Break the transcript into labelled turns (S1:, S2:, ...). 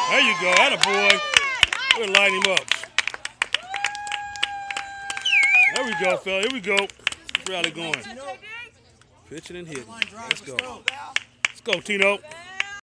S1: There you go. Atta boy. We'll line him up. There we go, fella. Here we go. Let's rally going. Pitching and hitting. Let's go. Let's go, Tino.